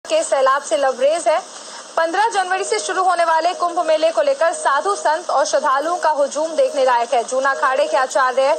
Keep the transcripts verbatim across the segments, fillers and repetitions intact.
के सैलाब से लबरेज है। पंद्रह जनवरी से शुरू होने वाले कुंभ मेले को लेकर साधु संत और श्रद्धालुओं का हुजूम देखने लायक है। जूना अखाड़े के आचार्य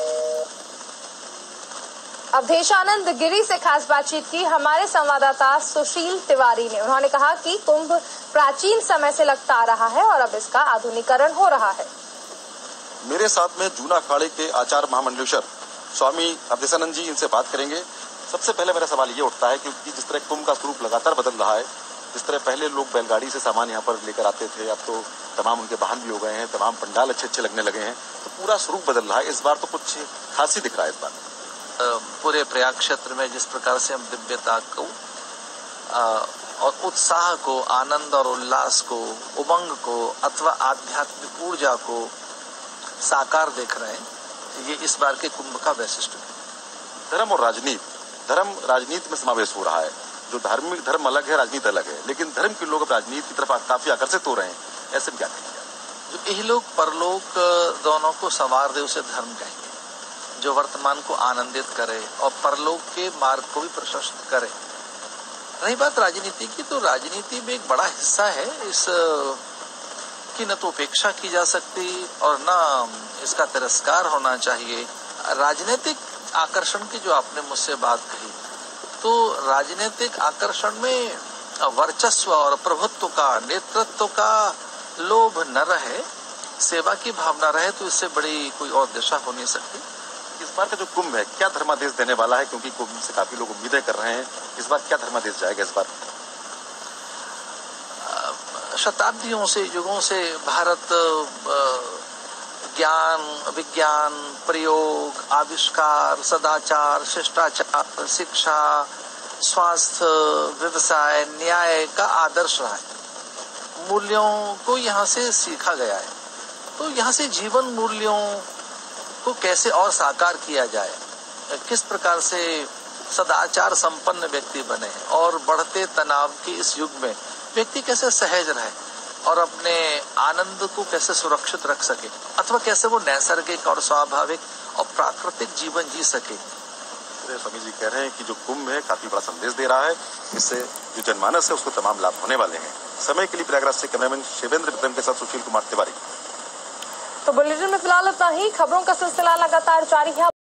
अवधेशानंद गिरी से खास बातचीत की हमारे संवाददाता सुशील तिवारी ने। उन्होंने कहा कि कुंभ प्राचीन समय से लगता आ रहा है और अब इसका आधुनिकीकरण हो रहा है। मेरे साथ में जूना अखाड़े के आचार्य महामंडलेश्वर स्वामी अवधेशानंद जी, इनसे बात करेंगे। सबसे पहले मेरा सवाल ये उठता है क्योंकि जिस तरह कुंभ का स्वरूप लगातार बदल रहा है, जिस तरह पहले लोग बैलगाड़ी से सामान यहाँ पर लेकर आते थे, अब तो तमाम उनके वाहन भी हो गए हैं, तमाम पंडाल अच्छे अच्छे लगने लगे हैं, तो पूरा स्वरूप बदल रहा है। इस बार तो कुछ खास ही दिख रहा है। इस बार पूरे प्रयाग क्षेत्र में जिस प्रकार से हम दिव्यता को और उत्साह को, आनंद और उल्लास को, उमंग को अथवा आध्यात्मिक ऊर्जा को साकार देख रहे हैं, ये इस बार के कुंभ का वैशिष्ट्य है। धर्म और राजनीति, धर्म राजनीति में समावेश हो रहा है। जो धार्मिक धर्म अलग है, राजनीति अलग है, लेकिन धर्म के लोग राजनीति की तरफ काफी आकर्षित हो रहे हैं। ऐसे में क्या कहेंगे? जो इहलोक परलोक दोनों को संवार दे उसे धर्म कहेंगे, जो वर्तमान को आनंदित करे और परलोक के मार्ग को भी प्रशस्त करे। रही बात राजनीति की, तो राजनीति में एक बड़ा हिस्सा है इस की न तो उपेक्षा की जा सकती और न इसका तिरस्कार होना चाहिए। राजनीतिक आकर्षण की जो आपने मुझसे बात कही, तो राजनीतिक आकर्षण में वर्चस्व और प्रभुत्व का, नेतृत्व का लोभ न रहे, सेवा की भावना रहे, तो इससे बड़ी कोई और दिशा हो नहीं सकती। इस बार का जो कुंभ है क्या धर्मादेश देने वाला है? क्योंकि कुंभ से काफी लोग उम्मीदें कर रहे हैं, इस बार क्या धर्मादेश जाएगा? इस बार शताब्दियों से, युगों से भारत ज्ञान, विज्ञान, प्रयोग, आविष्कार, सदाचार, शिष्टाचार, शिक्षा, स्वास्थ्य, व्यवसाय, न्याय का आदर्श रहा है। मूल्यों को यहाँ से सीखा गया है। तो यहाँ से जीवन मूल्यों को कैसे और साकार किया जाए, किस प्रकार से सदाचार संपन्न व्यक्ति बने और बढ़ते तनाव के इस युग में व्यक्ति कैसे सहज रहे और अपने आनंद को कैसे सुरक्षित रख सके, अथवा कैसे वो नैसर्गिक और स्वाभाविक और प्राकृतिक जीवन जी सके। स्वामी जी कह रहे हैं कि जो कुंभ है काफी बड़ा संदेश दे रहा है, इससे जो जनमानस है उसको तमाम लाभ होने वाले हैं। समय के लिए प्रयागराज से कैमरामैन शिवेंद्र विक्रम के साथ सुशील कुमार तिवारी। तो बुलेटिन में फिलहाल इतना ही। खबरों का सिलसिला लगातार जारी है।